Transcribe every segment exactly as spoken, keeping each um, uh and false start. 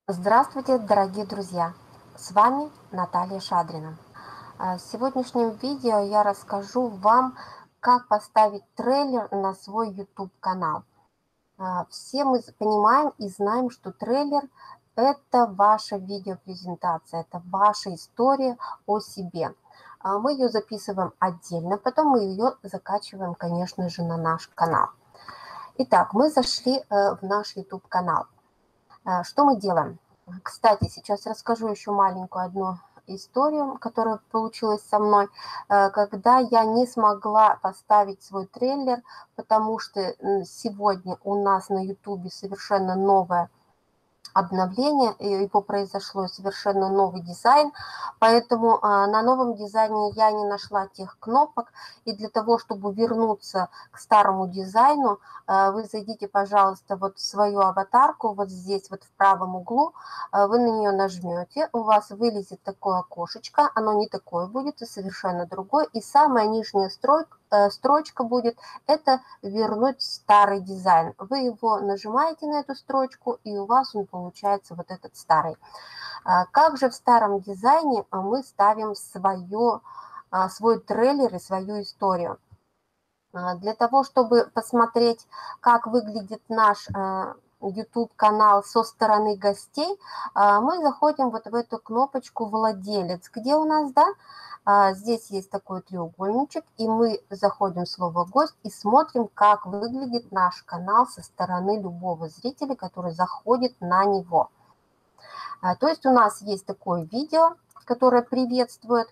Здравствуйте, дорогие друзья! С вами Наталья Шадрина. А, В сегодняшнем видео я расскажу вам, как поставить трейлер на свой YouTube-канал. А, Все мы з- понимаем и знаем, что трейлер– это ваша видеопрезентация, это ваша история о себе. А, Мы ее записываем отдельно, потом мы ее закачиваем, конечно же, на наш канал. Итак, мы зашли э, в наш YouTube-канал. А, Что мы делаем? Кстати, сейчас расскажу еще маленькую одну историю, которая получилась со мной, э, когда я не смогла поставить свой трейлер, потому что м, сегодня у нас на YouTube совершенно новая обновление, и его произошло совершенно новый дизайн, поэтому а, на новом дизайне я не нашла тех кнопок, и для того, чтобы вернуться к старому дизайну, а, вы зайдите, пожалуйста, вот в свою аватарку, вот здесь вот в правом углу, а, вы на нее нажмете, у вас вылезет такое окошечко, оно не такое будет, а совершенно другое, и самая нижняя стройка, э, строчка будет это вернуть старый дизайн. Вы его нажимаете на эту строчку, и у вас он получается вот этот старый. А Как же в старом дизайне а, мы ставим свое, а, свой трейлер и свою историю? А, Для того, чтобы посмотреть, как выглядит наш а, YouTube-канал со стороны гостей, а, мы заходим вот в эту кнопочку «Владелец», где у нас, да, а, здесь есть такой треугольничек, и мы заходим в слово «Гость» и смотрим, как выглядит наш канал со стороны любого зрителя, который заходит на него. А, То есть у нас есть такое видео, которое приветствует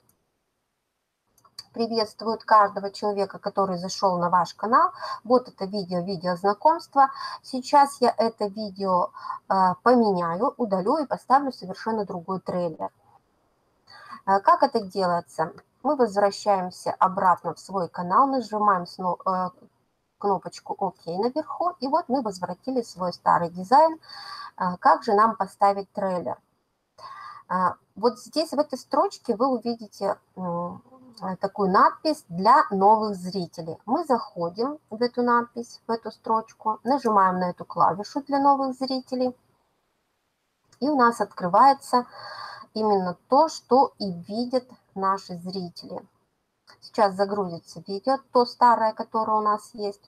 приветствует каждого человека, который зашел на ваш канал. Вот это видео, видео знакомства. Сейчас я это видео а, поменяю, удалю и поставлю совершенно другой трейлер. А, как это делается? Мы возвращаемся обратно в свой канал, нажимаем сно- э, кнопочку «Ок» наверху, и вот мы возвратили свой старый дизайн. А, Как же нам поставить трейлер? А, Вот здесь, в этой строчке, вы увидите м, э, такую надпись для новых зрителей. Мы заходим в эту надпись, в эту строчку, нажимаем на эту клавишу для новых зрителей, и у нас открывается именно то, что и видят наши зрители. Сейчас загрузится видео, то старое, которое у нас есть.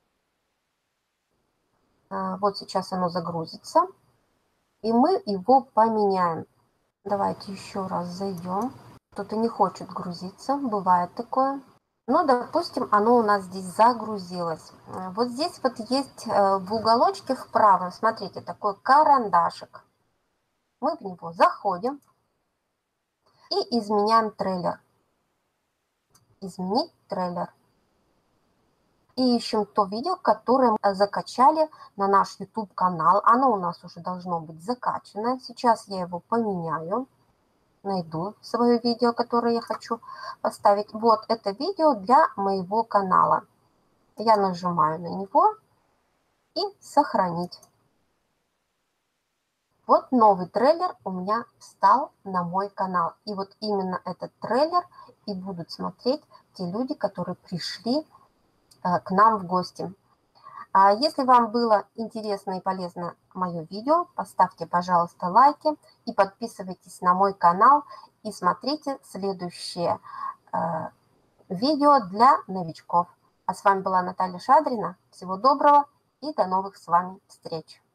А, Вот сейчас оно загрузится, и мы его поменяем. Давайте еще раз зайдем. Кто-то не хочет грузиться, бывает такое. Ну, допустим, оно у нас здесь загрузилось. Э, Вот здесь вот есть э, в уголочке в правом, смотрите, такой карандашик. Мы в него заходим и изменяем трейлер. Изменить трейлер. И ищем то видео, которое мы закачали на наш YouTube-канал. Оно у нас уже должно быть закачано. Сейчас я его поменяю. Найду свое видео, которое я хочу поставить. Вот это видео для моего канала. Я нажимаю на него и сохранить. Вот новый трейлер у меня встал на мой канал. И вот именно этот трейлер и будут смотреть те люди, которые пришли э, к нам в гости. А если вам было интересно и полезно мое видео, поставьте, пожалуйста, лайки и подписывайтесь на мой канал и смотрите следующее э, видео для новичков. А с вами была Наталья Шадрина. Всего доброго и до новых с вами встреч.